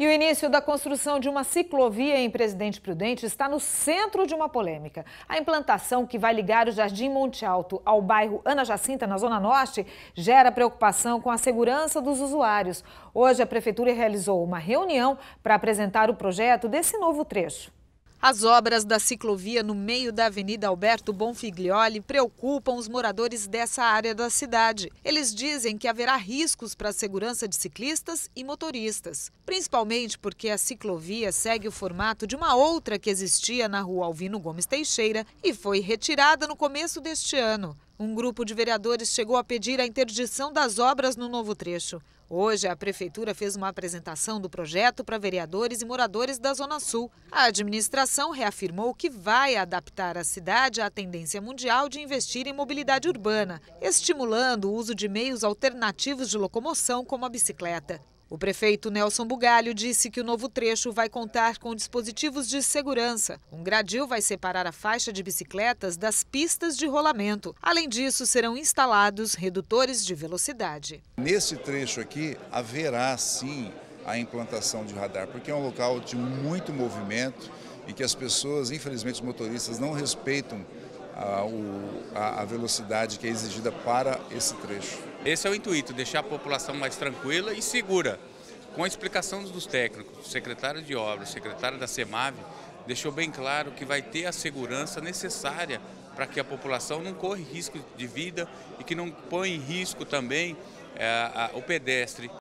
E o início da construção de uma ciclovia em Presidente Prudente está no centro de uma polêmica. A implantação que vai ligar o Jardim Monte Alto ao bairro Ana Jacinta, na Zona Norte, gera preocupação com a segurança dos usuários. Hoje, a Prefeitura realizou uma reunião para apresentar o projeto desse novo trecho. As obras da ciclovia no meio da Avenida Alberto Bonfiglioli preocupam os moradores dessa área da cidade. Eles dizem que haverá riscos para a segurança de ciclistas e motoristas, principalmente porque a ciclovia segue o formato de uma outra que existia na Rua Alvino Gomes Teixeira e foi retirada no começo deste ano. Um grupo de vereadores chegou a pedir a interdição das obras no novo trecho. Hoje, a Prefeitura fez uma apresentação do projeto para vereadores e moradores da Zona Sul. A administração reafirmou que vai adaptar a cidade à tendência mundial de investir em mobilidade urbana, estimulando o uso de meios alternativos de locomoção, como a bicicleta. O prefeito Nelson Bugalho disse que o novo trecho vai contar com dispositivos de segurança. Um gradil vai separar a faixa de bicicletas das pistas de rolamento. Além disso, serão instalados redutores de velocidade. Nesse trecho aqui, haverá sim a implantação de radar, porque é um local de muito movimento e que as pessoas, infelizmente os motoristas, não respeitam a velocidade que é exigida para esse trecho. Esse é o intuito, deixar a população mais tranquila e segura. Com a explicação dos técnicos, o secretário de obras, o secretário da CEMAV, deixou bem claro que vai ter a segurança necessária para que a população não corra risco de vida e que não ponha em risco também o pedestre.